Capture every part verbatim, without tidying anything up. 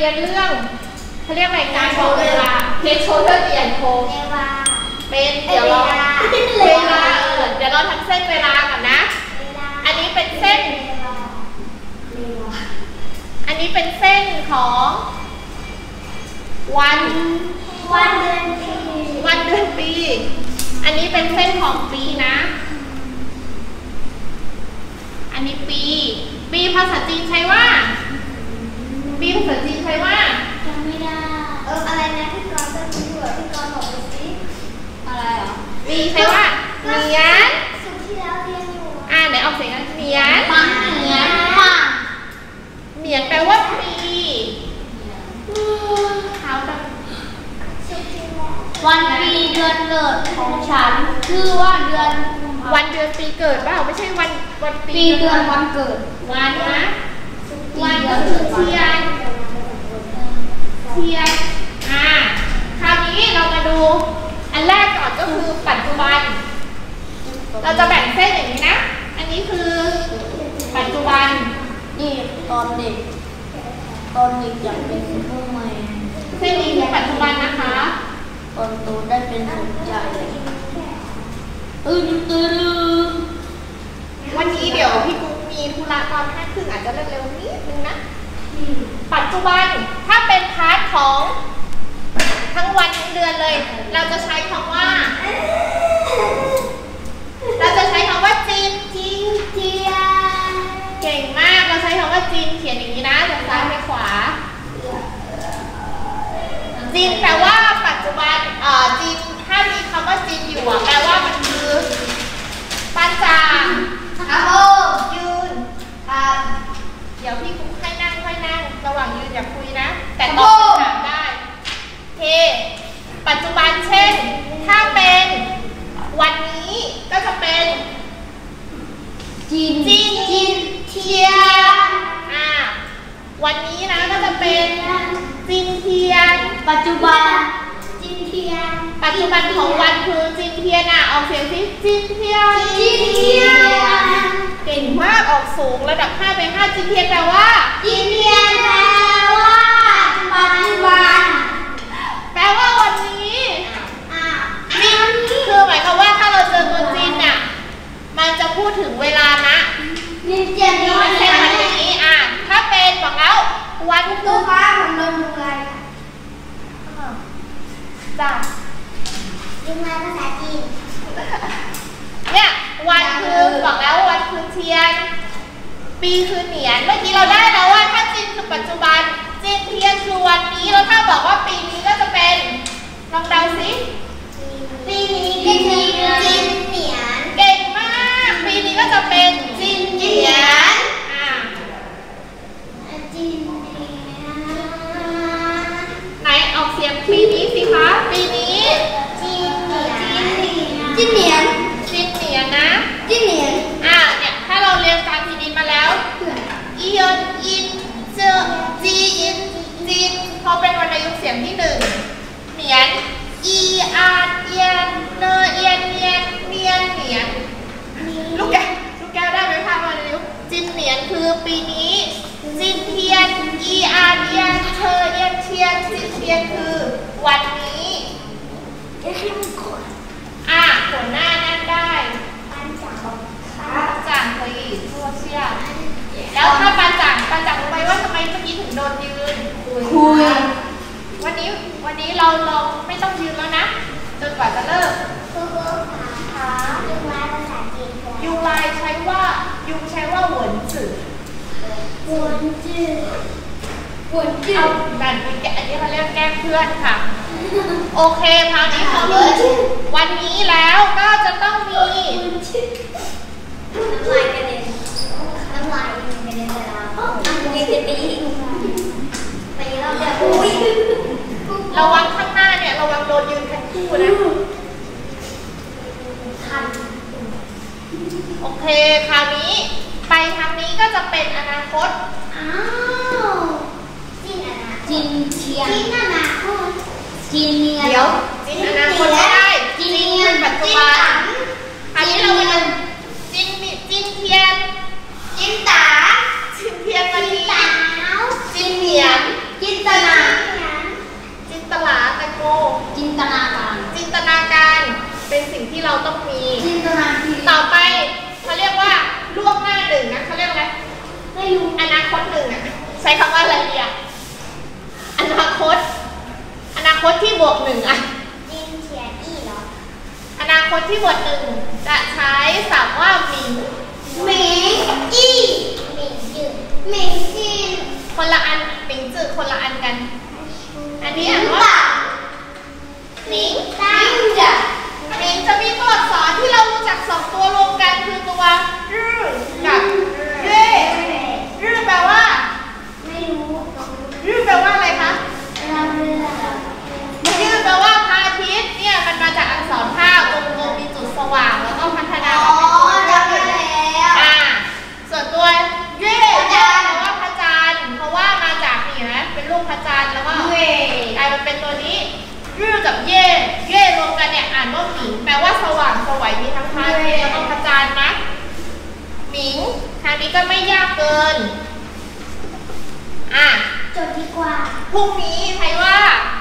รียนเรื่องเขาเรียกอะไรการโชว์เวลาเพจโชว์เรื่องเรียนโชว์เป็นเดี๋ยวเราเวลาเออเดี๋ยวเราทำเส้นเวลาก่อนนะอันนี้เป็นเส้นอันนี้เป็นเส้นของวันวันเดือนปีวันเดือนปีอันนี้เป็นเส้นของปีนะอันนี้ปีปีภาษาจีนใช้ว่าปีภาษาจีนใช้ว่าจำไม่ได้เอออะไรนะพี่กรณ์ก็รู้อยู่พี่กรณ์บอกไปสิอะไรเหรอปีใช้ว่าเหนียนสุดที่แล้วเรียนอยู่อ่าไหนออกเสียงกันเหนียนปังเหนียนปังเหนียนแปลว่าปีเขาจะวันปีเดือนเกิดของฉันคือว่าเดือนวันเดือนปีเกิดเปล่าไม่ใช่วันวันปีปีเดือนวันเกิดวันนะวันก็คือเทียนเทียนอ่าคราวนี้เรามาดูอันแรกก่อนก็คือปัจจุบันเราจะแบ่งเส้นอย่างนี้นะอันนี้คือปัจจุบันนี่ตอนเด็กตอนเด็กอยากเป็นซูเปอร์แมนเส้นนี้คือปัจจุบันนะคะตอนโตได้เป็นสมใจตื่นตื่นวันนี้เดี๋ยวพี่กุ๊กมีธุระตอนห้าครึ่งอาจจะเร็วๆนิดนึงนะปัจจุบันถ้าเป็นพาร์ทของทั้งวันทั้งเดือนเลยเราจะใช้คำว่าเราจะใช้คำว่าจีนจีนเทียนเก่งมากเราใช้คำว่าจีนเขียนอย่างนี้นะจากซ้ายไปขวาจีนแปลว่าปัจจุบันเอ่อจีนถ้ามีคำว่าจีนอยู่อ่ะแปลว่ามันคือปัจจาครับยืนครับเดี๋ยวพี่คุกให้นั่งค่อยนั่งระหว่างยืนอย่าคุยนะแต่ตอบคำถามได้โอเคปัจจุบันเช่นถ้าเป็นวันนี้ก็จะเป็นจีนจีนจีนเทียนอ่าวันนี้นะก็จะเป็นจีนเทียนปัจจุบันจีนเทียนปัจจุบันของวันคือจีนเทียนอ่ะออกเสียงสิจีนเทียนจีนเทียนเก่งมากออกสูงระดับห้าไปห้าจีนเทียนแปลว่าจีนเทียนแปลว่าปัจจุบันแปลว่าวันนี้อ่านี่คือหมายความว่าถ้าเราเจอตัวจีนเนี่ยมันจะพูดถึงเวลานะจีนเทียนนี้มันเป็นวันนี้อ่ะถ้าเป็นบอกแล้ววันคือฟ้าของเราดูไงจ้ะยุงลายภาษาจีนเนี่ยวันคือบอกแล้ววันคือเทียนปีคือเหนียนเมื่อกี้เราได้แล้วว่าถ้าจีนคือปัจจุบันจีนเทียนคือวันนี้แล้วถ้าบอกว่าปีนี้ก็จะเป็นลองเดาสิปีนี้จีนจีนเหนียนเก่งมากปีนี้ก็จะเป็นจีนเหนียนอ่าจีนเหนียนไหนออกเสียงปีนี้สิคะปีนี้จีนเหนียนจีนเหนียนจีนเหนียนนะจีนเหนียนอ่าเนี่ยถ้าเราเรียนการจีนมาแล้วอียนอินเจอจีอินจีนพอเป็นวรรณยุกต์เสียงที่หนึ่งเหนียนอีอาเอียนเนเอียนเนียนเนียนเหนียนลูกแก้วลูกแก้วได้ไหมคะวรรณยุกต์จีนเหนียนคือปีนี้จีนเทียนอีอาเอียนเธอเอียนเทียนจีนเทียนคือวันนี้อ่ะหัวหน้านั่งได้ปันจ่างปันจ่างเคยทั่วเชี่ยแล้วถ้าปันจ่างปันจ่างรู้ไหมว่าทำไมเมื่อกี้ถึงโดนยืนคุยวันนี้วันนี้เราเราไม่ต้องยืนแล้วนะจนกว่าจะเลิกครูครูขายุงลายภาษาจีนยุงลายใช้ว่ายุงใช้ว่าหวนจื่อหวนจื่อหวนจื่อเอาแบบนี้อันนี้เขาเรียกแกล้งเพื่อนค่ะโอเคคราวนี้พอวันนี้แล้วก็จะต้องมีน้ำลายกระเด็นน้ำลายกระเด็นไปแล้วตีตีตีตีเราเดี๋ยวอุ้ยระวังข้างหน้าเนี่ยระวังโดนยืนคันคู่นะทันโอเคคราวนี้ไปทางนี้ก็จะเป็นอนาคตอ้าวจีนอนาคตจีนเทียนจีนอนาคตจีนเนียนเดี๋ยวจีนอนาคตไม่ได้จีนเนียนปัจจุบันอันนี้เราเป็นจีนจีนเทียนจีนตาจีนเทียนวันนี้จีนเหนียนจีนอไหวมีทั้งพาเทแล้วก็พระจันทร์นะหมิงคราวนี้ก็ไม่ยากเกินอ่ะจดดีกว่าพรุ่งนี้ใช้ว่า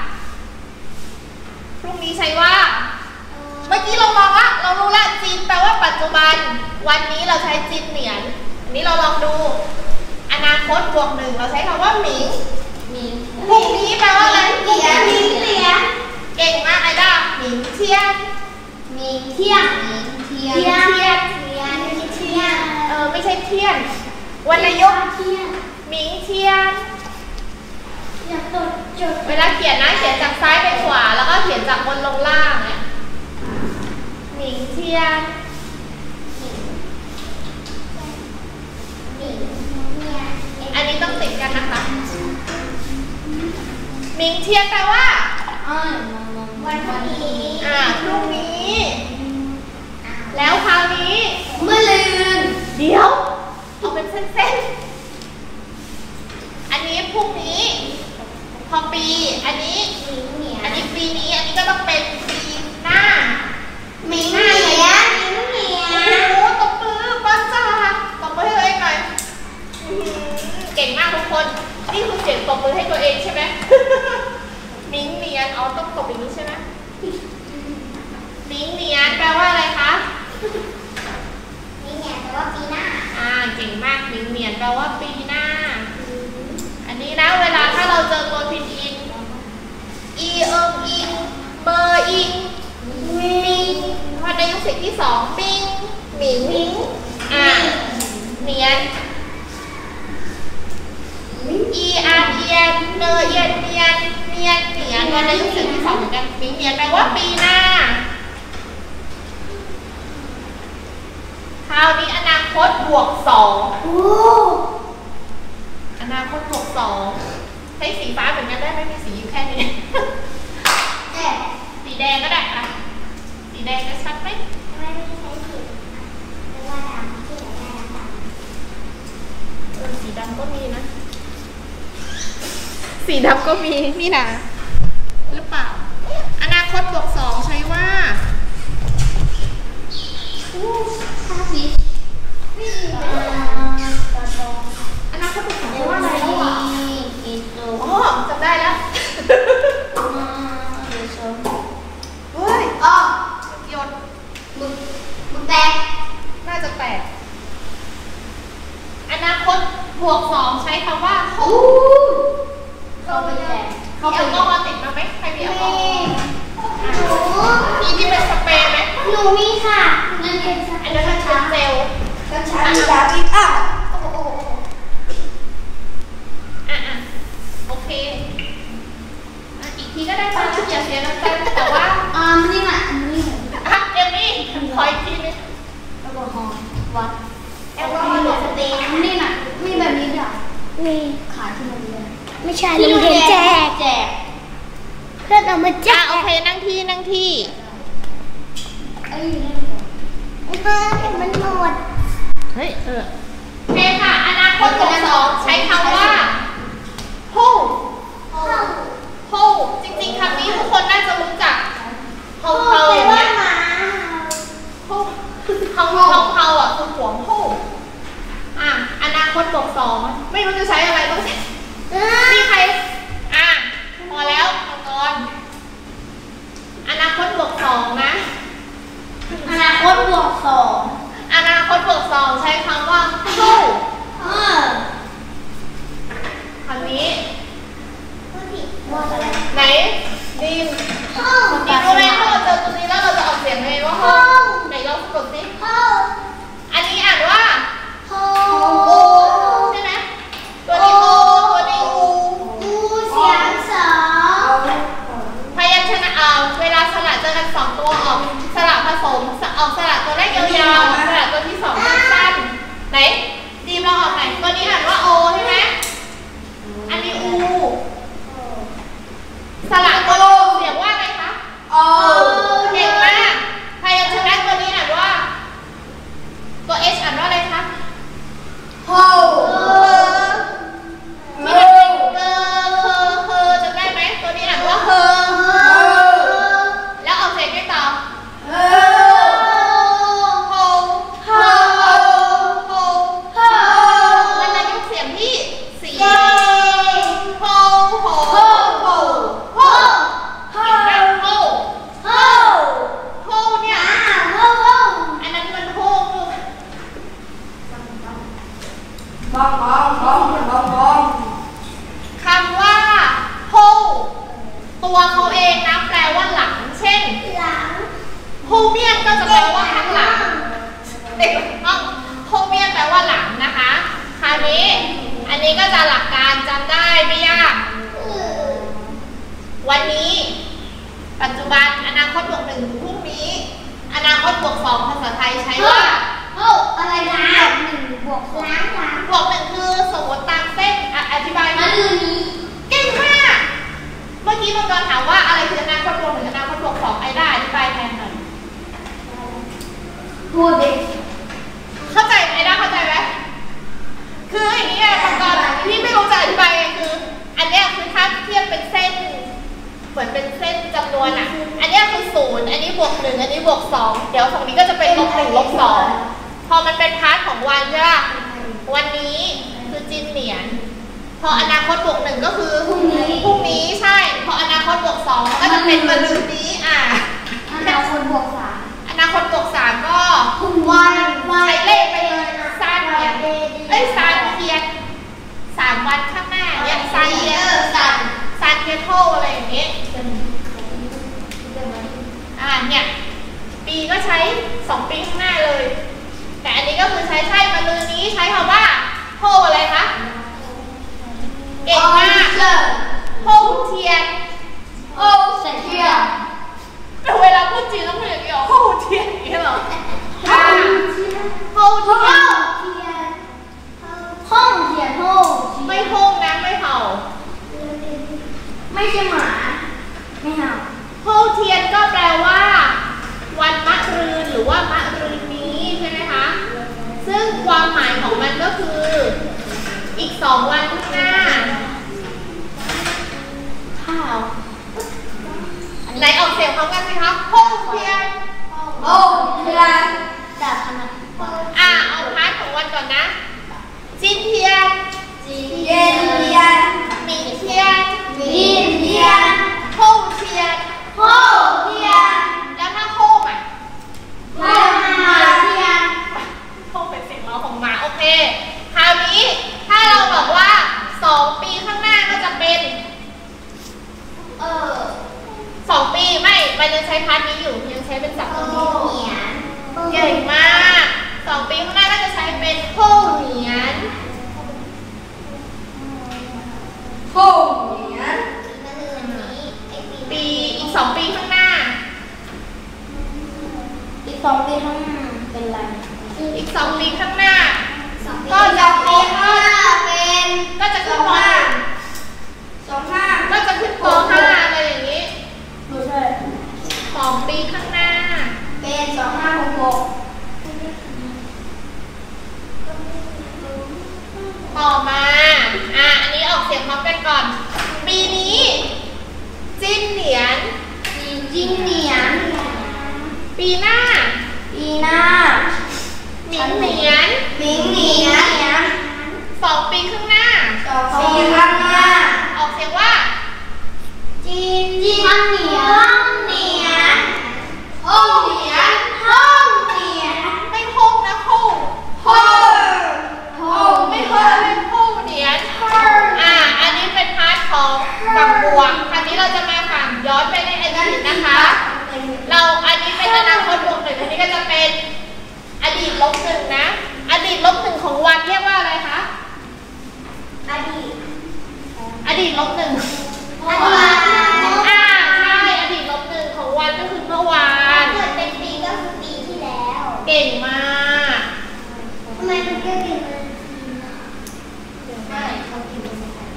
พรุ่งนี้ใช้ว่าเมื่อกี้เรามองว่าเรารู้ละจีนแปลว่าปัจจุบันวันนี้เราใช้จีนเหนียนอันนี้เราลองดูอนาคตบวกหนึ่งเราใช้คำว่าหมิงหมิงพรุ่งนี้แปลว่าอะไรเทียนหมิงเทียนเก่งมากไอ้ด้าหมิงเทียนหมิงเทียนเทียนเทียนเทียนเทียนเทียนเออไม่ใช่เทียนวรรณยุกต์เทียนหมิงเทียนอยากจดจดเวลาเขียนนะเขียนจากซ้ายไปขวาแล้วก็เขียนจากบนลงล่างเนี่ยหมิงเทียนอันนี้ต้องติดกันนะคะหมิงเทียนแปลว่าวันพรุ่งนี้อ่าพรุ่งนี้แล้วคราวนี้เมื่อลืนเดี๋ยวเอาเป็นเส้นๆอันนี้พรุ่งนี้พอปีอันนี้อันนี้ปีนี้อันนี้ก็ต้องเป็นปีหน้าหมิงเหนียนหมิงเหนียนโอ้ตบมือป้าจ้าตบมือให้ตัวเองหน่อยเก่งมากทุกคนนี่คือเสียงตบมือให้ตัวเองใช่ไหมหมิงเหนียนเอาต้องตบอย่างนี้ใช่ไหมหมิงเหนียนแปลว่าอะไรคะหมิงเหนียนแปลว่าปีหน้าอ่าเก่งมากหมิงเหนียนแปลว่าปีหน้าอันนี้นะเวลาถ้าเราเจอตัวพินอินอีเอิงอิงเบอร์อิงมิงพอในยุคสิบที่สองมิงหมิงมิงอ่าเนียนอีอาร์เอียนเนเอียนเนียนเนียนเนียนวันในยุคสิบที่สองเหมือนกันมิงเนียนแปลว่าปีหน้าคราวนี้อนาคตบวกสองอนาคตบวกสองใช้สีฟ้าเหมือนกันได้ไหมมีสีอยู่แค่นี้สีแดงก็ได้ค่ะสีแดงจะชัดไหมไม่ได้ใช้สีไม่ว่าดำที่ไหนได้นะคะเออสีดำก็มีนะสีดำก็มีนี่นะหรือเปล่าอนาคตบวกสองใช้ว่าภาพนี้อนาคตบวกสองใช้ว่าอะไรวะอ๋อจำได้แล้วเฮ้ยอ๋อโยนมึงมึงแตกน่าจะแตกอนาคตบวกสองใช้คำว่าโอ้เข้าไปแตกเขาเอากล้องมาติดมาไหมใครมีเอากล้องมีที่เป็นสเปรย์ไหมหนูมีค่ะนั่นเป็นอันนั้นมันเป็นเจลกัญชามีดาวิดอ่ะอ่ะอ่ะโอเคอีกทีก็ได้ป่ะอย่าเสียน้ำตาแต่ว่าอ่ามันนี่แหละมันนี่อ่ะเอมมี่ขออีกทีนึงแอลกอฮอล์วัดแอลกอฮอล์สเปรย์มันนี่น่ะมีแบบนี้ด้วยมีขายที่โรงเรียนไม่ใช่โรงเรียนแจกแจกเพื่อนเอามาแจกโอเคนั่งที่นั่งที่เอ้ยนั่งก่อนเฮ้ยมันหมดเฮ้ยเออโอเคค่ะอนาคตบวกสองใช้คำว่า who who จริงๆคำนี้ทุกคนน่าจะรู้จัก how how อย่างเงี้ย who how how how อ่ะคือหัว who อ่ะอนาคตบวกสองไม่รู้จะใช้อะไรต้องใช้มีใครอ่ะพอแล้วพอก่อนอนาคตบวกสองนะอนาคตบวกสองอนาคตบวกสองใช้คำว่าสู้เออคำนี้ว่าอะไรไหนดิมดิมรู้ไหมถ้าเราเจอตัวนี้แล้วเราจะออกเสียงไงว่าห้องไหนเรากดสิห้องอันนี้อ่านว่าห้องโอใช่ไหมตัวนี้โอตัวนี้อูอูเสียงสองพยัญชนะเอาเวลาสระเจอกันสองตัวออกสระผสมออกสระตัวแรกยาวๆสระตัวที่สองสั้นๆไหนดีมเราออกไหนตัวนี้อ่านว่าโอใช่ไหมอันนี้อูสระตัวโอเสียงว่าไงคะโอเก่งมากพยัญชนะตัวนี้อ่านว่าโนี้ก็จะหลักการจำได้ไม่ยากวันนี้ปัจจุบันอนาคตบวกหนึ่งพรุ่งนี้อนาคตบวกสองภาษาไทยใช้ว่าโอ้อะไรนะหนึ่งบวกล้างล้างบวกหนึ่งคือสมมติตามเส้นอธิบายมาดูนี้เก่งมากเมื่อกี้มังกรถามว่าอะไรคืออนาคตบวกหนึ่งอนาคตบวกสองไอ้ได้อธิบายแทนหน่อยพูดดิเข้าใจไหมได้เข้าใจไหมคืออย่างนี้มังกรที่ไม่รู้จะอธิบายคืออันนี้คือถ้าเทียบเป็นเส้นเหมือนเป็นเส้นจำนวนอ่ะอันนี้คือศูนย์อันนี้บวกหนึ่งอันนี้บวกสองเดี๋ยวฝั่งนี้ก็จะเป็นลบหนึ่งลบสองพอมันเป็นพาร์ทของวันใช่ป่ะวันนี้คือจินเหนียนพออนาคตบวกหนึ่งก็คือพรุ่งนี้พรุ่งนี้ใช่พออนาคตบวกสองก็จะเป็นมะรืนนี้อ่ะอนาคตบวกสามอนาคตบวกสามก็วันใช้เลขไปเลยซานเทียนเอ้ยซานเทียนสามวันข้างหน้าเนี่ยซานเทียนซานซานเทียนโทอะไรอย่างเงี้ยอ่าเนี่ยปีก็ใช้สองปีข้างหน้าเลยแต่อันนี้ก็คือใช้ใช่มะรืนนี้ใช้คำว่าโทอะไรคะเก่งมากโฮเทียนโอ้ใส่เทียนแต่เวลาพูดจีนต้องพูดอย่างนี้หรอโฮเทียนอย่างนี้หรอโฮเทียนโฮเทียนห้องเทียนโฮไม่ห้องนะไม่เห่าไม่ใช่หมาไม่เห่าโฮเทียนก็แปลว่าวันมะรืนหรือว่ามะรืนนี้ใช่ไหมคะซึ่งความหมายของมันก็คืออีกสองวันข้างหน้าข้าวไหนออกเสียงพร้อมกันสิคะโฮเทียนโฮเทียนจับขนาดอ่ะเอาพาร์ทของวันก่อนนะจินเทียนจินเทียนหมิงเทียนหมิงเทียนโฮเทียนโฮเทียนแล้วถ้าโฮอ่ะโฮมาเทียนโฮเป็นเสียงเราของหมาโอเคคราวนี้ถ้าเราบอกว่าสองปีข้างหน้าก็จะเป็นเออสองปีไม่มันยังใช้พาร์ทนี้อยู่ยังใช้เป็นศัพท์ตรงนี้เหนียนเก่งมากสองปีข้างหน้าก็จะใช้เป็นโฮเหนียนโฮเหนียนปีอีกสองปีข้างหน้าอีกสองปีข้างหน้าเป็นอะไรอีกสองปีข้างหน้าก็จะเป็นเป็นก็จะขึ้นป.ห้าสองห้าก็จะขึ้นป.ห้าอะไรอย่างนี้ไม่ใช่สองปีข้างหน้าเป็นสองห้าหกหกต่อมาอ่ะอันนี้ออกเสียงพร้อมกันก่อนปีนี้จินเหนียนจินเหนียนปีหน้าปีหน้าหมิงเหนียนหมิงเหนียนสองปีข้างหน้าสองปีข้างหน้าออกเสียงว่าจินจินเหนียนห้องเหนียนห้องเหนียนห้องเหนียนไม่ห้องนะห้องห้องห้องไม่ห้องไม่ห้องเหนียนอ่าอันนี้เป็นพาร์ทของฝั่งบวกคราวนี้เราจะมาฝั่งย้อนไปในอดีตนะคะเราอันนี้เป็นอนาคตบวกหนึ่งอันนี้ก็จะเป็นอดีตลบหนึ่งนะอดีตลบหนึ่งของวันเรียกว่าอะไรคะอดีตอดีตลบหนึ่งอดีตอ่าใช่อดีตลบหนึ่งของวันก็คือเมื่อวานเกิดเป็นปีก็คือปีที่แล้วเก่งมากทำไมมันเก่งเลยใช่เขาเก่งภาษาไทย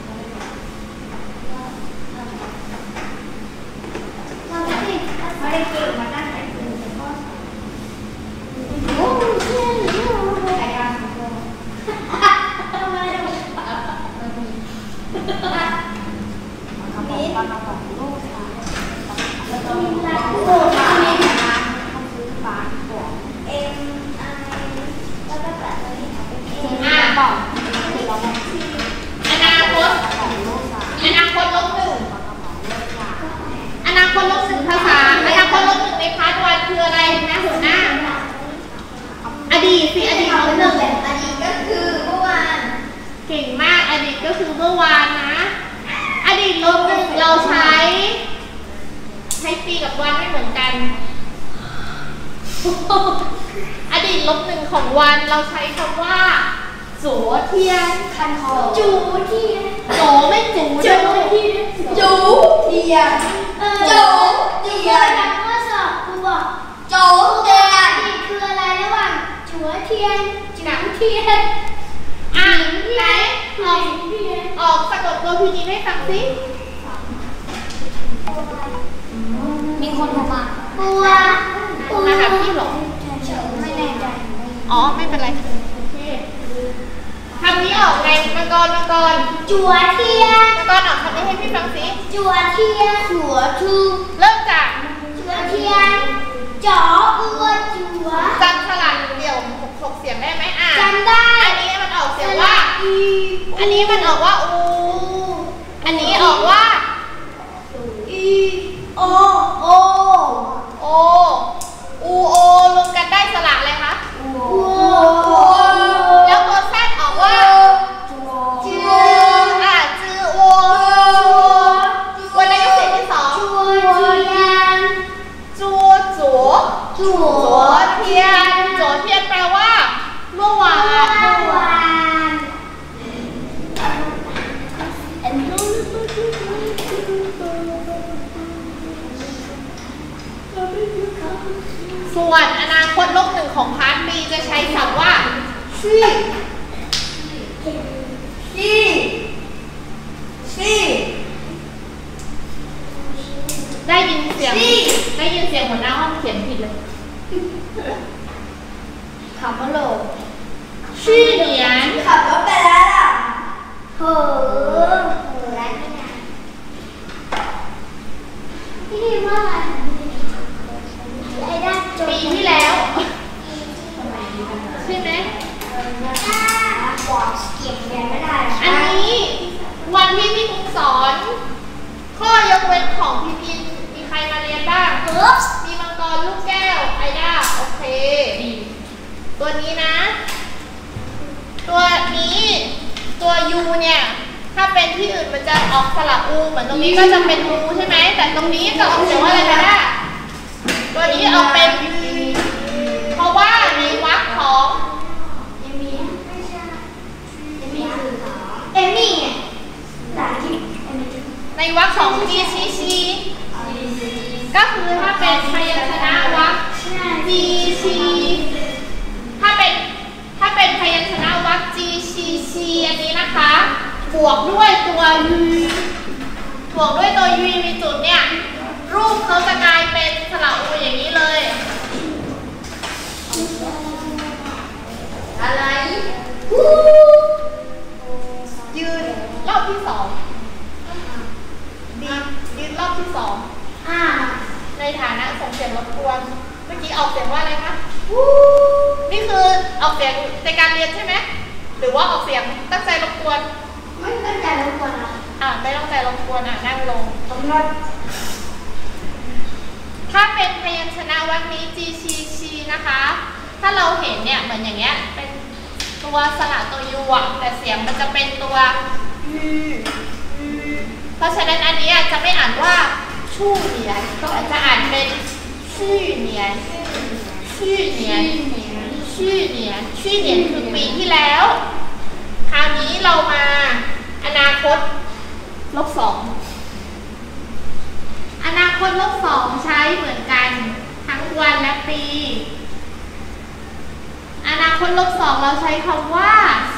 เราไม่ได้ไม่ได้เก่งมาตั้งแต่ปีแต่ก็โอ้เชี่ยรายการของเราทำไมเรามีตอนเราบอกลูกค่ะแล้วก็มีร้านผู้โดยสารมีร้านเขาซื้อปลาของเอ็มไอแล้วก็แบบนี้เป็นเอ็มอ่าบอกคือเราบอกอนาคตอนาคตลบหนึ่งอนาคตลบหนึ่งภาษาอนาคตลบหนึ่งในพาร์ทวันคืออะไรนะหัวหน้าอดีตสิอดีตลบหนึ่งอดีตก็คือเมื่อวานเก่งมากอดีตก็คือเมื่อวานนะอดีตลบหนึ่งเราใช้ใช้ปีกับวันไม่เหมือนกันอดีตลบหนึ่งของวันเราใช้คำว่าจัวเทียนคันคอจูเทียนโจไม่จูจูเทียนจูเทียนจูเทียนนักข้อสอบครูบอกจูเทียนนี่คืออะไรระหว่างจัวเทียนจูเทียนอ่ะไหนออกออกสะกดตัวพีนี้ให้ฟังสิมีคนโทรมาปัวปัวมาหาพี่หรอไม่แน่ใจอ๋อไม่เป็นไรโอเคคำนี้ออกไงมังกรมังกรจัวเทียนมังกรออกคำนี้ให้พี่ฟังสิจัวเทียนจัวทูเริ่มจากจัวเทียนจ๋ออัวจัวจำสลัดเดี่ยวหกเสียงได้ไหมอ่ะจำได้อันนี้มันออกเสียงว่าอันนี้มันออกว่าอูอันนี้ออกว่าอีโอโอโออูโอรวมกันได้สระอะไรคะอูแล้วตัวแซดออกว่าจืออ่ะจือโอวันนี้เสียงที่สองจัวเทียนจัวจัวจัวเทียนจัวเทียนแปลว่าเมื่อวานเมื่อวานส่วนอนาคตลบหนึ่งของพาร์ท B จะใช้คำว่าชี่ชี่ชี่ได้ยินเสียงได้ยินเสียงหัวหน้าห้องเขียนผิดเลยขับรถโลชี่เหนียนขับรถไปแล้วล่ะเฮ้อโหแล้วไม่นานพี่ดีว่าปีที่แล้วใช่ไหมอันนี้วันที่พี่มุกสอนข้อยกเว้นของพี่พินมีใครมาเรียนบ้างมีมังกรลูกแก้วไอด้าโอเคตัวนี้นะตัวนี้ตัวยูเนี่ยถ้าเป็นที่อื่นมันจะออกสระอูเหมือนตรงนี้ก็จะเป็นอูใช่ไหมแต่ตรงนี้จะออกเสียงว่าอะไรกันนะตัวนี้ออกเป็นเพราะว่าในวรรคของเอมี่ไม่ใช่เอมี่คือเอมี่หลายที่ในวรรคของ G C C ก็คือถ้าเป็นพยัญชนะวรรค G C ถ้าเป็นถ้าเป็นพยัญชนะวรรค G C C อันนี้นะคะบวกด้วยตัว U บวกด้วยตัว U มีจุดเนี่ยรูปเขาจะกลายเป็นสระอูอย่างนี้เลยอะไรยืนรอบที่สองดียืนรอบที่สองในฐานะส่งเสียงรบกวนเมื่อกี้ออกเสียงว่าอะไรคะนี่คือออกเสียงในการเรียนใช่ไหมหรือว่าออกเสียงตั้งใจรบกวนไม่ตั้งใจรบกวนอ่ะอ่าไม่ตั้งใจรบกวนอ่ะนั่งลงตรงนั้นถ้าเป็นพยัญชนะวรรคนี้ G C C นะคะถ้าเราเห็นเนี่ยเหมือนอย่างเงี้ยเป็นตัวสระตัว U อ่ะแต่เสียงมันจะเป็นตัว U เพราะฉะนั้นอันนี้จะไม่อ่านว่าชู่เหนียนแต่จะอ่านเป็นชื่อเหนียนชื่อเหนียนชื่อเหนียนชื่อเหนียนคือปีที่แล้วคราวนี้เรามาอนาคตลบสองอนาคตลบสองใช้เหมือนกันทั้งวันและปีอนาคตลบสองเราใช้คำว่า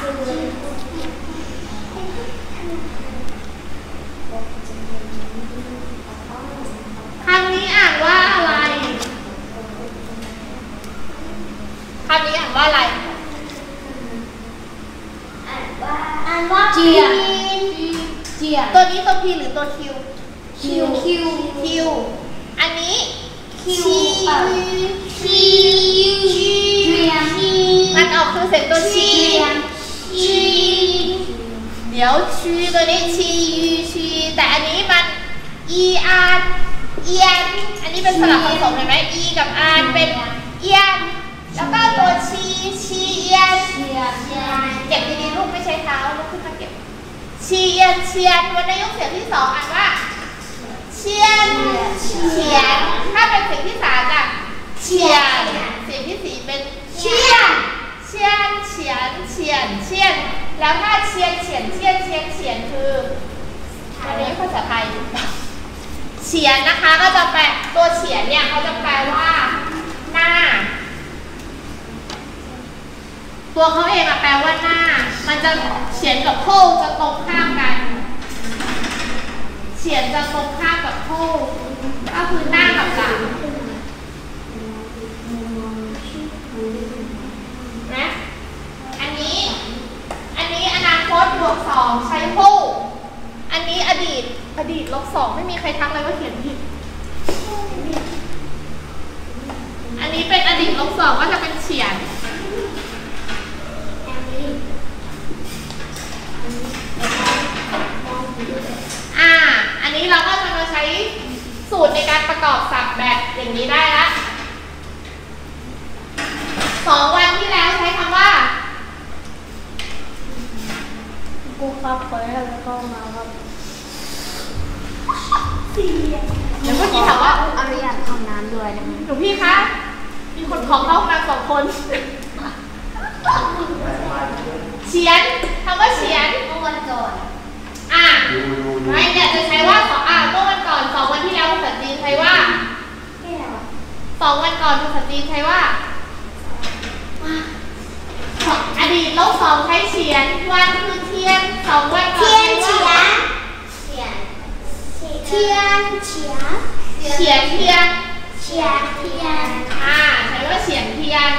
คำนี้อ่านว่าอะไรคำนี้อ่านว่าอะไรอ่านว่าอ่านว่าเจียเจียตัวนี้ตัว P หรือตัว Q คิวคิวคิวอันนี้คิวชีมันออกคือเสียงตัวชีชีเดี๋ยวชีตัวนี้ชีชีแต่อันนี้มัน e r เอียนอันนี้เป็นสระผสมเห็นไหม e กับ r เป็นเอียนแล้วก็ตัวชีชีเอียนเก็บดีๆลูกไม่ใช้เท้าลูกขึ้นมาเก็บชีเอียนเชียนวันนี้ยกเสียงที่สองอ่านว่าเชียนเฉียนถ้าเป็นเสียงที่สามอ่ะเฉียนเสียงที่สี่เป็นเชียนเชียนเฉียนเฉีฉียนเฉียนแล้วถ้าเฉียนเฉียนเฉียนเฉียนเฉียนคืออันนี้ภาษาไทยเฉียนนะคะก็จะแปลตัวเฉียนเนี่ยเขาจะแปลว่าหน้าตัวเขาเองอะแปลว่าหน้ามันจะเฉียนกับโค้จะตรงข้ามกันเฉียนจะตรงข้ามกับโค้ก็คือหน้ากับหลังนะอันนี้อันนี้อนาคตบวกสองใช้โค้อันนี้อดีตอดีตลบสองไม่มีใครทักเลยว่าเขียนผิดอันนี้เป็นอดีตลบสองก็จะเป็นเฉียนอ่าอันนี้เราก็จะมาใช้สูตรในการประกอบศัพท์แบบอย่างนี้ได้ละสองวันที่แล้วใช้คำว่ากูครับเปิดแล้วก็มาครับสี่เดี๋ยวเมื่อกี้ถามว่าอนุญาตเข้าน้ำด้วยนะหนูพี่คะมีคนของเข้าห้องน้ำสองคนเฉียนคำว่าเฉียนเมื่อวันก่อนอ่ะไม่เนี่ยจะใช้ว่าสองอ่ะเมื่อวันก่อนสองวันที่แล้วภาษาจีนใช้ว่าสองวันก่อนภาษาจีนใช้ว่าอดีตลบสองใช้เฉียนวันคือเทียนสองวันก่อนใช้ว่าเฉียนเทียนเฉียนเฉียนเทียนเฉียนเทียนอ่าใช้ว่าเฉียนเทียน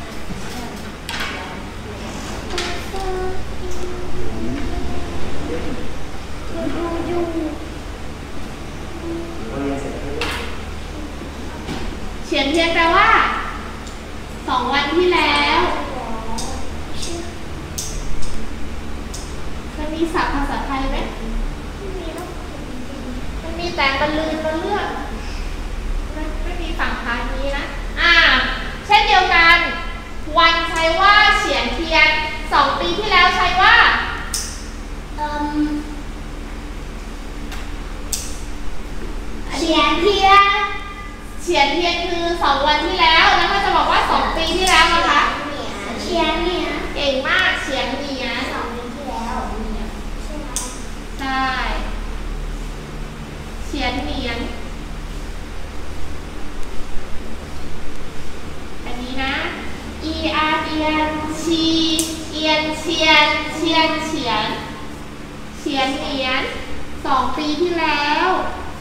เฉียนเทียนแปลว่าสองวันที่แล้วมันมีศัพท์ภาษาไทยไหมไม่มีเนาะมันมีแต่บรรลือมาเลือกไม่มีฝั่งท้ายนี้นะอ่าเช่นเดียวกันวันใช้ว่าเฉียนเทียนสองปีที่แล้วใช้ว่าเฉียนเทียนเฉียนเทียนคือสองวันที่แล้วแล้วถ้าจะบอกว่าสองปีที่แล้วนะคะเฉียนเนี่ยเก่งมากเฉียนเนียสองปีที่แล้วใช่ไหมใช่เฉียนเนียนอันนี้นะ e r เอียนชีเอียนเฉียนเฉียนเฉียนเฉียนเนียนสองปีที่แล้ว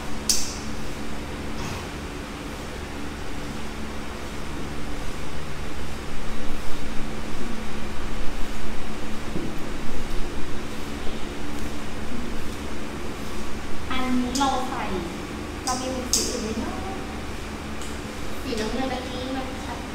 เราใส่เรามีสีอื่นไหมเนาะสีน้ำเงินตะกี้มันชัด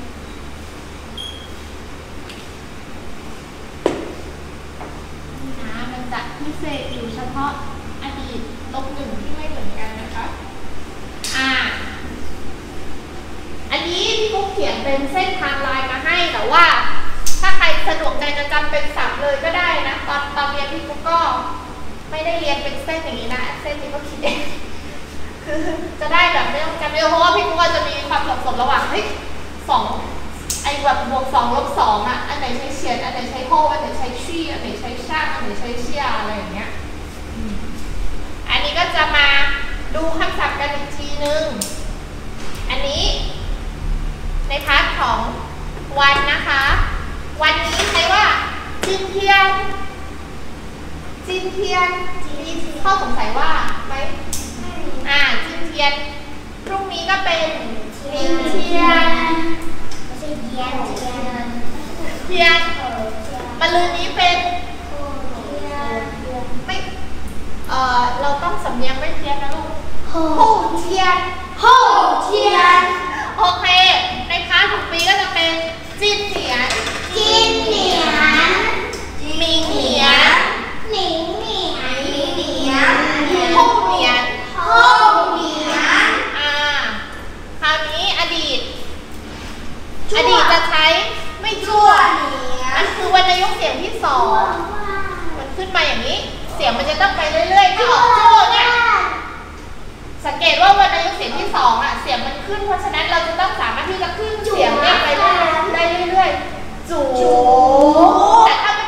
นะมันจะพิเศษอยู่เฉพาะอดีตลบหนึ่งที่ไม่เหมือนกันนะคะอ่าอันนี้พี่กุ๊กเขียนเป็นเส้นไทม์ไลน์มาให้แต่ว่าถ้าใครสะดวกใจจะจำเป็นศัพท์เลยก็ได้นะตอนตอนเรียนพี่กุ๊กก็ไม่ได้เรียนเป็นเส้นอย่างนี้นะเส้นนี้ก็คิดเองคือจะได้แบบไม่ต้องจำเยอะเพราะว่าพี่กุ๊กจะมีความสับสนระหว่างเฮ้ยสองไอ้แบบบวกสองลบสองอ่ะอันไหนใช้เฉียนอันไหนใช้โฮอันไหนใช้ชี่อันไหนใช้ช่างอันไหนใช้เชี่ยอะไรอย่างเงี้ยอันนี้ก็จะมาดูคำศัพท์กันอีกทีนึงอันนี้ในพาร์ทของวันนะคะวันนี้ใช้ว่าจินเทียนจินเทียนมีข้อสงสัยว่าไหมอ่าจินเทียนพรุ่งนี้ก็เป็นจินเทียนไม่ใช่เทียนเทียนเทียนมะรืนนี้เป็นไม่เออเราต้องสำเนียงไม่เทียนนะลูกหูเทียนหูเทียนโอเคในพาร์ทของปีก็จะเป็นจินเทียนจินเทียนมิงเทียนหนิงเหนียนหนิงเหนียนฮูเหนียนฮูเหนียนอ่าคราวนี้อดีตอดีตจะใช้ไม่ชั่วอันคือวรรณยุกต์เสียงที่สองมันขึ้นมาอย่างนี้เสียงมันจะต้องไปเรื่อยๆไม่ออกชั่วเนี่ยสังเกตว่าวรรณยุกต์เสียงที่สองอ่ะเสียงมันขึ้นเพราะฉะนั้นเราจะต้องสามารถที่จะขึ้นเสียงได้ไปได้เรื่อยๆจูแต่ถ้า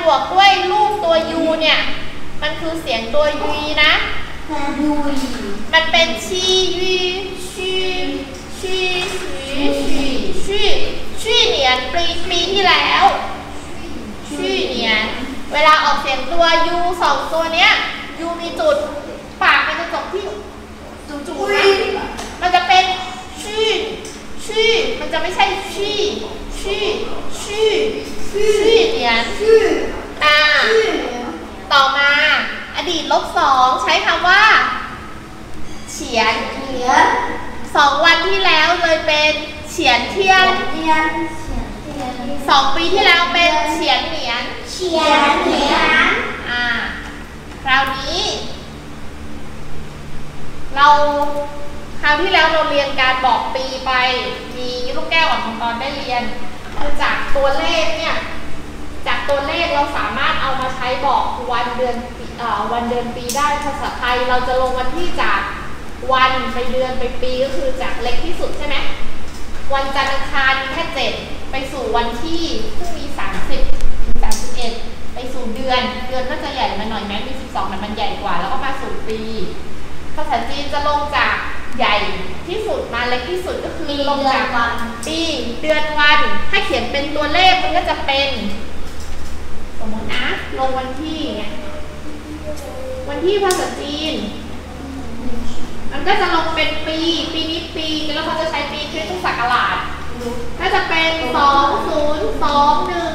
วกด้วยรูปตัว u เนี่ยมันคือเสียงตัว u นะมันเป็นชียูชีชีชีชีชีชีเหนียนปีปีที่แล้วชีเหนียนเวลาออกเสียงตัว u สองตัวเนี้ย u มีจุดปากมันจะจบที่จุดๆนะมันจะเป็นชีชีมันจะไม่ใช่ชีชีชีชีเหนียนอ่าต่อมาอดีตลบสองใช้คำว่าเฉียนสองวันที่แล้วเลยเป็นเฉียนเทียนสองปีที่แล้วเป็นเฉียนเหนียนเฉียนเหนียนอ่าคราวนี้เราคราวที่แล้วเราเรียนการบอกปีไปมีลูกแก้วกับมังกรได้เรียนคือจากตัวเลขเนี่ยจากตัวเลขเราสามารถเอามาใช้บอกวันเดือนวันเดือนปีได้ภาษาไทยเราจะลงวันที่จากวันไปเดือนไปปีก็คือจากเล็กที่สุดใช่ไหมวันจันทร์อังคารมีแค่เจ็ดไปสู่วันที่ซึ่งมีสามสิบถึงสามสิบเอ็ดไปสู่เดือนเดือนก็จะใหญ่มาหน่อยแม้มีสิบสองมันมันใหญ่กว่าแล้วก็มาสู่ปีภาษาจีนจะลงจากใหญ่ที่สุดมาเล็กที่สุดก็คือลงจากปีเดือนวันถ้าเขียนเป็นตัวเลขมันก็จะเป็นสมมตินะลงวันที่เนี่ยวันที่ภาษาจีนมันก็จะลงเป็นปีปีนี้ปีแล้วเขาจะใช้ปีคริสตศักราชก็จะเป็นสองศูนย์สองหนึ่ง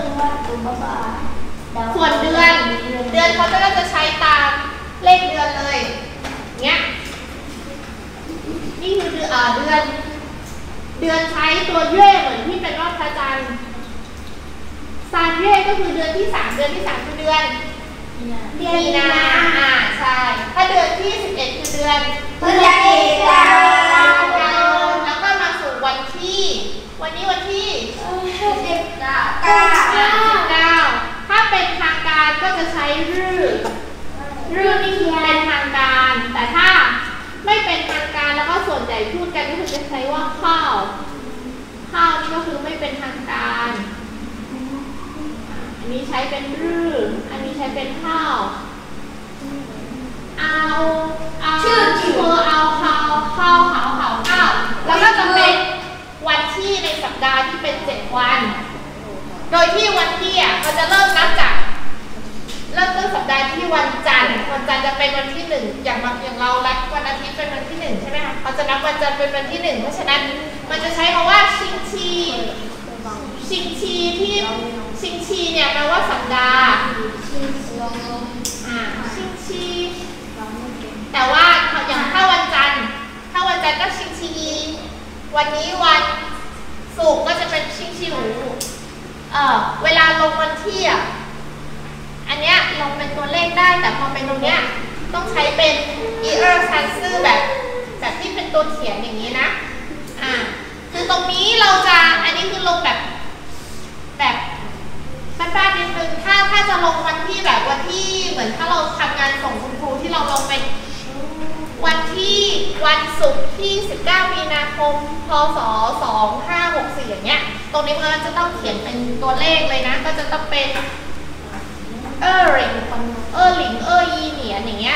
ส่วนเดือนเดือนเขาก็จะใช้ตามเลขเดือนเลยเนี้ยนี่คือเดือนอ่าเดือนเดือนใช้ตัวเย่เหมือนที่เป็นรอบพระจันทร์ซานเย่ก็คือเดือนที่สามเดือนที่สามคือเดือนมีนาอ่าใช่ถ้าเดือนที่สิบเอ็ดคือเดือนพฤศจิกายนแล้วก็มาสู่วันที่วันนี้วันที่สิบเก้าถ้าเป็นทางการก็จะใช้รื่อรื่อนี่คือเป็นทางการแต่ถ้าไม่เป็นทางการแล้วก็ส่วนใหญ่พูดกันก็คือจะใช้ว่าข้าวข้าวนี่ก็คือไม่เป็นทางการอันนี้ใช้เป็นรื่ออันนี้ใช้เป็นข้าวเอาเอาชื่อชื่อเอาข้าวข้าวขาวขาวข้าวแล้วก็จะเป็นวันที่ในสัปดาห์ที่เป็นเจ็ดวันโดยที่วันที่อ่ะเราจะเริ่มนับจากเริ่มต้นสัปดาห์ที่วันจันทร์วันจันทร์จะเป็นวันที่หนึ่งอย่างบางอย่างเรารับวันอาทิตย์เป็นวันที่หนึ่งใช่ไหมคะเขาจะนับวันจันทร์เป็นวันที่หนึ่งเพราะฉะนั้นมันจะใช้คำว่าชิงชีชิงชีที่ชิงชีเนี่ยแปลว่าสัปดาห์อ่าชิงชีแต่ว่าอย่างถ้าวันจันทร์ถ้าวันจันทร์ก็ชิงชีวันนี้วันศุกร์ก็จะเป็นชิงชีหูเออเวลาลงวันที่อ่ะอันเนี้ยลงเป็นตัวเลขได้แต่พอเป็นตรงเนี้ยต้องใช้เป็นอีเออร์ซันซื่อแบบแบบที่เป็นตัวเขียนอย่างนี้นะอ่าคือตรงนี้เราจะอันนี้คือลงแบบแบบบ้านๆนิดนึงถ้าถ้าจะลงวันที่แบบวันที่เหมือนถ้าเราทำงานส่งคุณครูที่เราลงเป็นวันที่วันศุกร์ที่สิบเก้ามีนาคมพศสองห้าหกสี่อย่างเงี้ยตรงนี้มันจะต้องเขียนเป็นตัวเลขเลยนะก็จะต้องเป็นเออหลิงเออหลิงเออยีเหนียนอย่างเงี้ย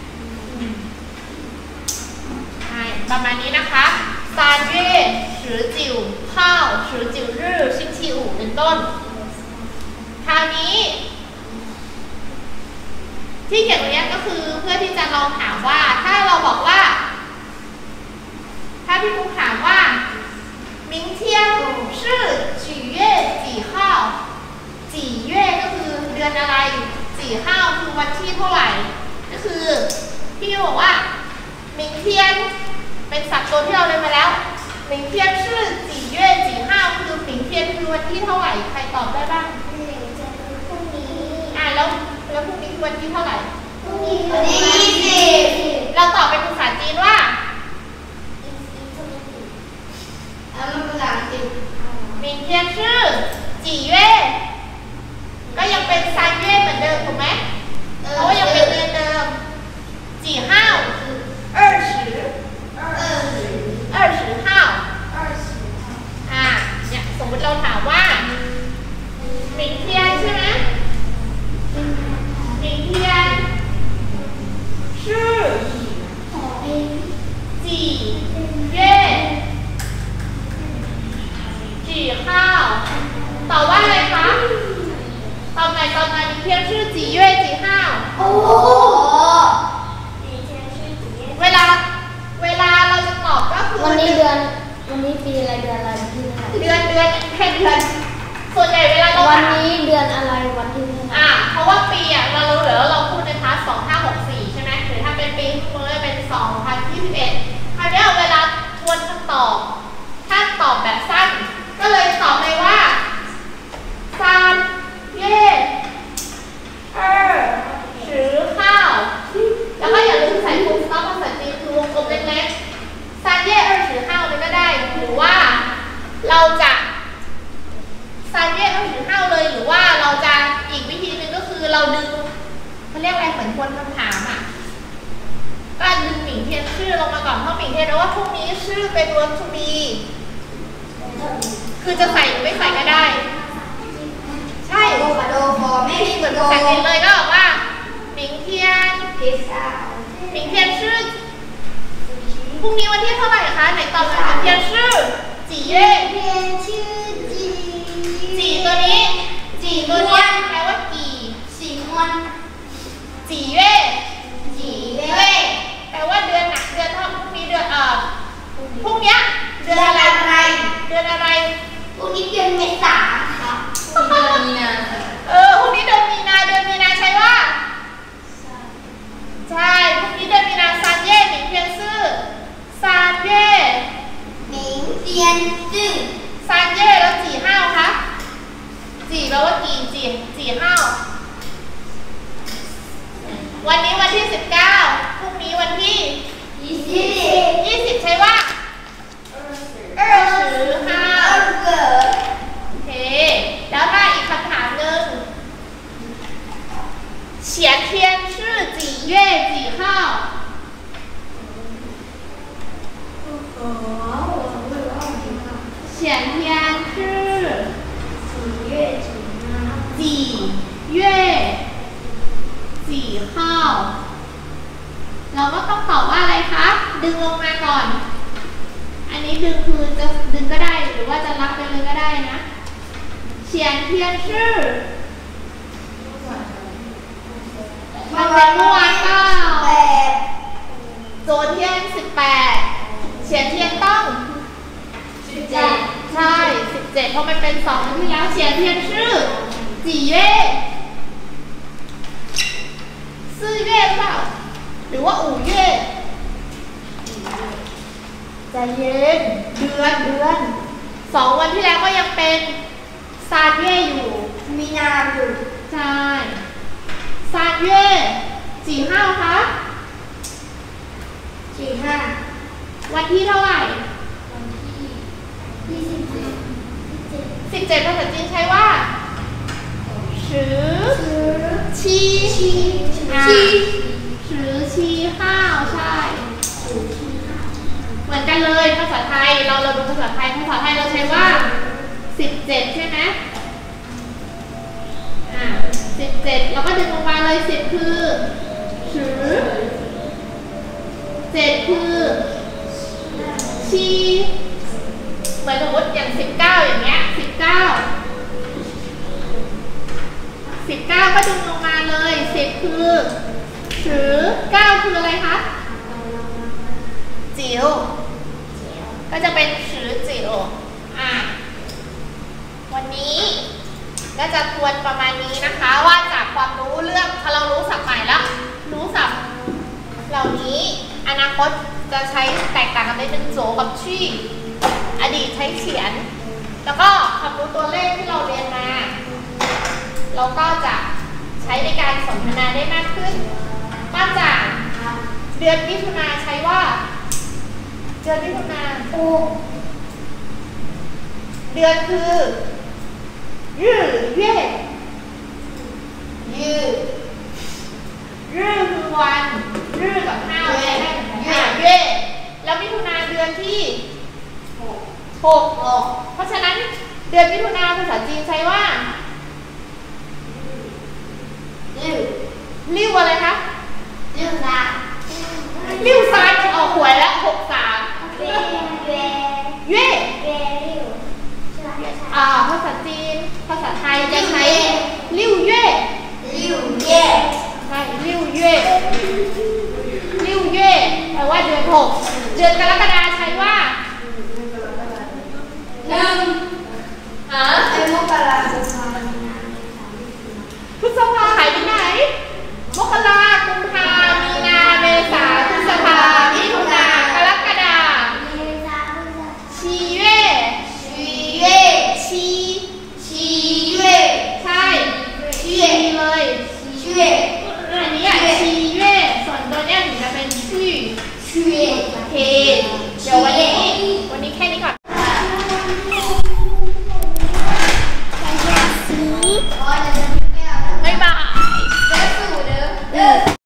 ใช่ประมาณนี้นะคะซานเย่สือจิ๋วข้าวสือจิ๋วรื่อชิงชีอู่เป็นต้นคราวนี้ที่เขียนตรงนี้ก็คือเพื่อที่จะลองถามว่าถ้าเราบอกว่าถ้าพี่ครูถามว่า明天是几月几号几月ก็คือเดือนอะไรสี่ห้าคือวันที่เท่าไหร่ก็คือพี่บอกว่า明天เป็นศัพท์ตัวที่เราเรียนมาแล้ว明天是几月几号คือ明天คือวันที่เท่าไหร่ใครตอบได้บ้างพรุ่งนี้อ่ะแล้วแล้วพรุ่งนี้คือวันที่เท่าไหร่พรุ่งนี้วันที่ยี่สิบเราตอบเป็นภาษาจีนว่าแล้วมันภาษาจีน明天是几月ก็ยังเป็นซานเย่เหมือนเดิมถูกไหมเพราะว่ายังเป็นเดือนเดิมจีห้าว二十二十号อ่าเนี่ยสมมติเราถามว่า明天ใช่ไหมข้าวตอบว่าอะไรคะตอบไงตอบไง明天是几月几号โอ้โหเวลาเวลาเราจะตอบก็คือวันนี้เดือนวันนี้ปีอะไรเดือนอะไรที่เท่าไหร่เดือนเดือนแค่เดือนส่วนใหญ่เวลาเราวันนี้เดือนอะไรวันที่เท่าไหร่อ่าเพราะว่าปีอ่ะเรารู้แล้วเราพูดในพาร์ทสองห้าหกสี่ใช่ไหมหรือถ้าเป็นปีมันก็จะเป็นสองพันยี่สิบเอ็ดคราวนี้เวลาทวนคำตอบถ้าตอบแบบสั้นก็เลยตอบเลยว่าซานเย่เออถือข้าวแล้วก็อย่าลืมใส่ฟูลสต็อปภาษาจีนคือวงกลมเล็กๆซานเย่เออถือข้าวเลยก็ได้หรือว่าเราจะซานเย่เออถือข้าวเลยหรือว่าเราจะอีกวิธีหนึ่งก็คือเราดึงเขาเรียกอะไรเหมือนคนคำถามอ่ะก็ดึงหมิงเทียนชื่อลงมาก่อนเพราะหมิงเทียนรู้ว่าพรุ่งนี้ชื่อเป็น verb to be คือจะใส่หรือไม่ใส่ก็ได้ใช่โดฟาโดฟอร์ไม่เหมือนภาษาจีนเลยก็บอกว่าหมิงเทียนหมิงเทียนชื่อพรุ่งนี้วันที่เท่าไหร่คะไหนตอบหน่อยหมิงเทียนชื่อจีเย่เทียนชื่อจีจีตัวนี้จีตัวนี้แปลว่ากี่สีมวนจีเย่จีเย่แปลว่าเดือนหนักเดือนเท่าพรุ่งนี้เดือนเอ่อพรุ่งนี้เดือนอะไรเดือนอะไรพรุ่งนี้เดือนเมษาค่ะเดือนมีนาเออพรุ่งนี้เดือนมีนาเดือนมีนาใช่ว่าใช่พรุ่งนี้เดือนมีนาซานเย่หมิงเทียนซื่อซานเย่หมิงเทียนซื่อซานเย่แล้วจีห้าวคะจีแปลว่ากี่จีจีห้าววันนี้วันที่สิบเก้าพรุ่งนี้วันที่ยี่สิบยี่สิบใช่ว่าเออถือห้าวโอเคแล้วถ้าอีกคำถามหนึ่งเฉียนเทียนชื่อจีเย่จีห้าวเฉียนเทียนชื่อจีเย่จีห้าวเราก็ต้องตอบว่าอะไรคะดึงลงมาก่อนอันนี้ดึงคือจะดึงก็ได้หรือว่าจะรับไปเลยก็ได้นะเฉียนเทียนชื่อมันเป็นเมื่อวานเก้าโจเทียนสิบแปดเฉียนเทียนต้องสิบเจ็ดใช่สิบเจ็ดเพราะมันเป็นสองวันที่แล้วเฉียนเทียนชื่อจีเย่ซื่อเย่เปล่าหรือว่าอู่เย่ใจเย็นเดือนเดือนสองวันที่แล้วก็ยังเป็นซานเย่อยู่มีนาอยู่ใช่ซานเย่จีห้าคะจีห้าวันที่เท่าไหร่วันที่ยี่สิบเจ็ดสิบเจ็ดภาษาจีนใช้ว่าชือชีชีชือชีห้าวใช่เหมือนกันเลยภาษาไทยเราเราดูภาษาไทยภาษาไทยเราใช้ว่าสิบเจ็ดใช่ไหมอ่าสิบเจ็ดเราก็ดึงลงมาเลยสิบคือชือเจ็ดคือชีเหมือนสมมติอย่างสิบเก้าอย่างเงี้ยสิบเก้าสิบเก้าก็ดึงลงมาเลยสิบคือชือเก้าคืออะไรคะจิ๋วก็จะเป็นชือจิ๋วอ่ะวันนี้ก็จะทวนประมาณนี้นะคะว่าจากความรู้เรื่องพอเรารู้ศัพท์ใหม่แล้วรู้ศัพท์เหล่านี้อนาคตจะใช้แตกต่างกันได้เป็นโจกับชี่อดีตใช้เขียนแล้วก็ความรู้ตัวเลขที่เราเรียนมาเราก็จะใช้ในการสนทนาได้มากขึ้นก็จากเดือนมิถุนาใช้ว่าเดือนมิถุนาโอเดือนคือยื่อเย่ยื่อยื่อคือวันยื่อกับห้าวเลยนะยื่อเย่แล้วมิถุนาเดือนที่หกเพราะฉะนั้นเดือนมิถุนาภาษาจีนใช้ว่าริ้วริ้วอะไรคะริ้วซาริ้วซาออกหวยแล้วหกสามเย่เย่เย่เย่ริ้วใช่อ่าภาษาจีนภาษาไทยจะใช้ลิ่วเย่ลิ่วเย่ใช่ลิ่วเย่ลิ่วเย่แปลว่าเดือนหกเดือนกรกฎาใช้ว่าหนึ่งฮะไอ้มกราคมพฤษภาหายไปไหนมกรากุมภามีนาเมษาพฤษภามิถุนากรกฎาชีเย่ชีเย่ชีชีเย่ใช่ชีเลยชีเย่อันนี้อ่ะชีเย่ส่วนตัวเนี้ยถึงจะเป็นชื่อชีเย่โอเคเดี๋ยววันนี้